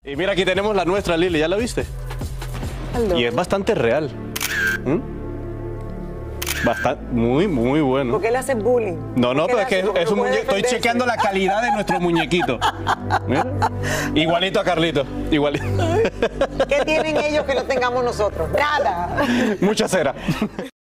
Y mira, aquí tenemos la nuestra, Lili, ¿ya la viste? Hello. Y es bastante real. Bastante, muy bueno. ¿Por qué le haces bullying? No, ¿Por qué pero le es que haces? Porque es un no puede muñeco. Estoy defenderse. chequeando la calidad de nuestro muñequito. Mira. Igualito a Carlito. Igualito. ¿Qué tienen ellos que no tengamos nosotros? Nada. Mucha cera.